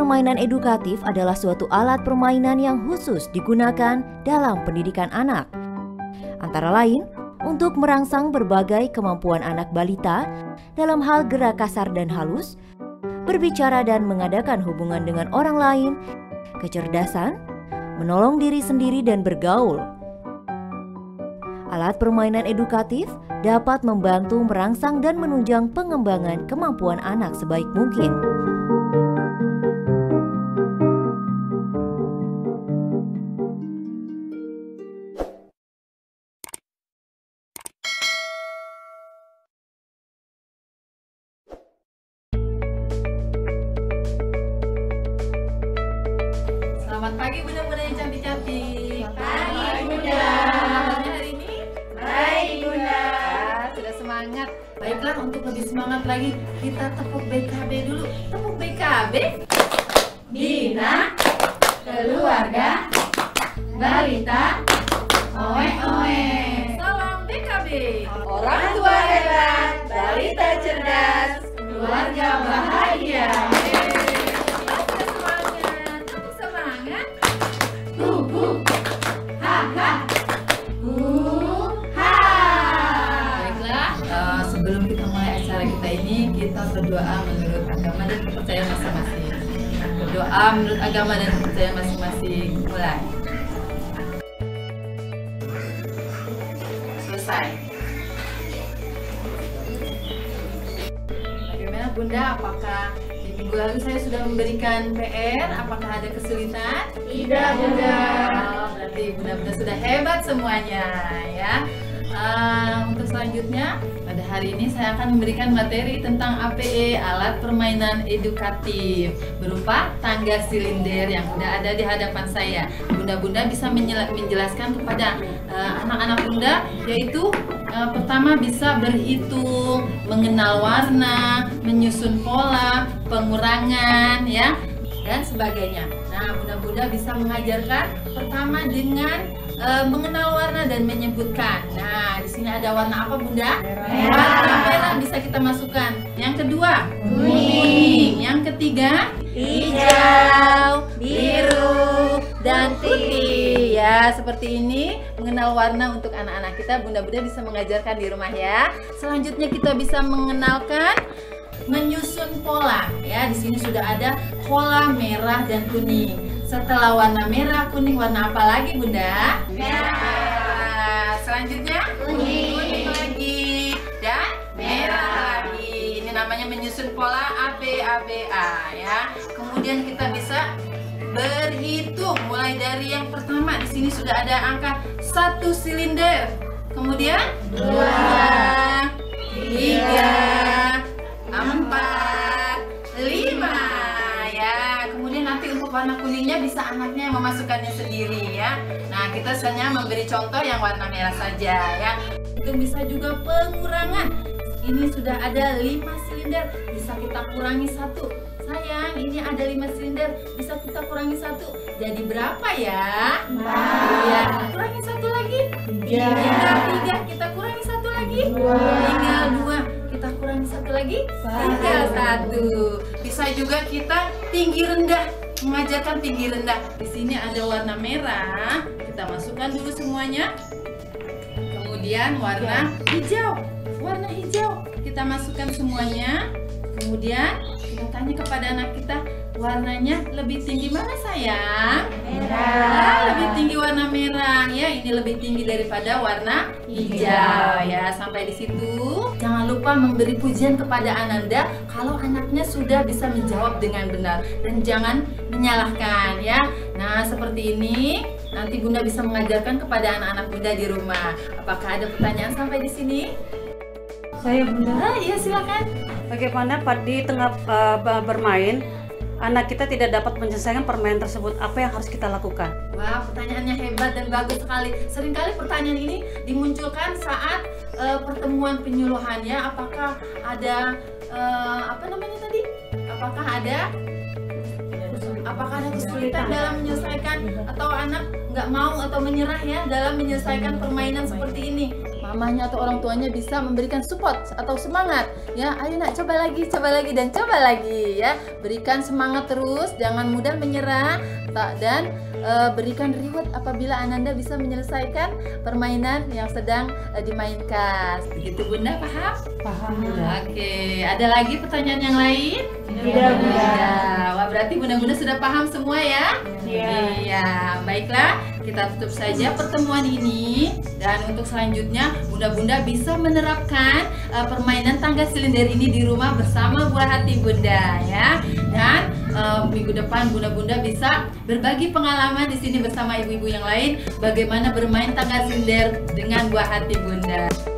permainan edukatif adalah suatu alat permainan yang khusus digunakan dalam pendidikan anak. Antara lain, untuk merangsang berbagai kemampuan anak balita dalam hal gerak kasar dan halus, berbicara dan mengadakan hubungan dengan orang lain, kecerdasan, menolong diri sendiri dan bergaul. Alat permainan edukatif dapat membantu merangsang dan menunjang pengembangan kemampuan anak sebaik mungkin. Selamat pagi bunda-bunda yang cantik-cantik. Pagi bunda. Kabarnya hari ini? Baik bunda. Sudah semangat. Baiklah, untuk lebih semangat lagi kita tepuk BKB dulu. Tepuk BKB. Bina, keluarga, balita, oe-oe. Salam BKB. Orang tua hebat, balita cerdas, keluarga bahagia. Sudah semangat. Tepuk semangat. Ha ha. Ha. Baiklah, sebelum kita mulai acara kita ini, kita berdoa menurut agama dan kepercayaan masing-masing. Berdoa menurut agama dan kepercayaan masing-masing. Mulai. Selesai. Bagaimana bunda? Apakah di minggu lalu saya sudah memberikan PR? Apakah ada kesulitan? Tidak bunda. Oh, berarti bunda-bunda sudah hebat semuanya ya. Untuk selanjutnya pada hari ini saya akan memberikan materi tentang APE, alat permainan edukatif, berupa tangga silinder yang sudah ada di hadapan saya. Bunda-bunda bisa menjelaskan kepada anak-anak bunda, yaitu pertama bisa berhitung, mengenal warna, menyusun pola, pengurangan ya, dan sebagainya. Nah, bunda-bunda bisa mengajarkan pertama dengan mengenal warna dan menyebutkan. Nah, di sini ada warna apa bunda? Merah. Warna merah bisa kita masukkan. Yang kedua, Kuning. Yang ketiga, Hijau, biru, dan putih. Ya, seperti ini mengenal warna untuk anak-anak kita. Bunda-bunda bisa mengajarkan di rumah ya. Selanjutnya kita bisa mengenalkan menyusun pola. Ya, di sini sudah ada pola merah dan kuning. Setelah warna merah, kuning, warna apa lagi bunda? Merah. Selanjutnya kuning lagi dan merah lagi. Ini namanya menyusun pola ABA ya. Kemudian kita bisa berhitung mulai dari yang pertama. Di sini sudah ada angka 1 silinder. Kemudian 2, 3, 4, 5 ya. Kemudian nanti untuk warna kuningnya bisa anaknya memasukkannya sendiri ya. Nah, kita hanya memberi contoh yang warna merah saja ya. Itu bisa juga pengurangan. Ini sudah ada 5 silinder, bisa kita kurangi 1. Sayang, ini ada 5 silinder, bisa kita kurangi 1. Jadi berapa ya? 4. Ya, kurangi 1 lagi. 3. Tinggal 3, kita kurangi 1 lagi. 2. Tinggal 2, kita kurangi 1 lagi. Tinggal 1. Bisa juga kita tinggi rendah, mengajarkan tinggi rendah. Di sini ada warna merah, kita masukkan dulu semuanya. Kemudian warna hijau. Warna hijau kita masukkan semuanya. Kemudian kita tanya kepada anak kita, warnanya lebih tinggi mana sayang? Merah. Lebih tinggi warna merah ya. Ini lebih tinggi daripada warna hijau ya. Sampai di situ. Jangan lupa memberi pujian kepada Ananda kalau anaknya sudah bisa menjawab dengan benar, dan jangan menyalahkan ya. Nah, seperti ini nanti bunda bisa mengajarkan kepada anak-anak bunda di rumah. Apakah ada pertanyaan sampai di sini? Saya bunda, Iya, silakan. bagaimana di tengah bermain anak kita tidak dapat menyelesaikan permainan tersebut, apa yang harus kita lakukan? Wah, pertanyaannya hebat dan bagus sekali. Seringkali pertanyaan ini dimunculkan saat pertemuan penyuluhan ya. Apakah ada apa namanya tadi? Apakah ada kesulitan dalam menyelesaikan, atau anak nggak mau atau menyerah ya dalam menyelesaikan permainan seperti ini? mamahnya atau orang tuanya bisa memberikan support atau semangat ya. Ayo nak, coba lagi dan coba lagi ya. Berikan semangat terus, jangan mudah menyerah dan berikan reward apabila Ananda bisa menyelesaikan permainan yang sedang dimainkan. Begitu Bunda, paham? Paham. Oke, ada lagi pertanyaan yang lain? Tidak, Bunda. Tidak. Wah, berarti Bunda-bunda sudah paham semua ya? Iya. Iya, baiklah, kita tutup saja pertemuan ini. Dan untuk selanjutnya, Bunda-bunda bisa menerapkan permainan tangga silinder ini di rumah bersama buah hati Bunda ya. Dan minggu depan Bunda-bunda bisa berbagi pengalaman di sini bersama ibu-ibu yang lain bagaimana bermain tangga silinder dengan buah hati Bunda.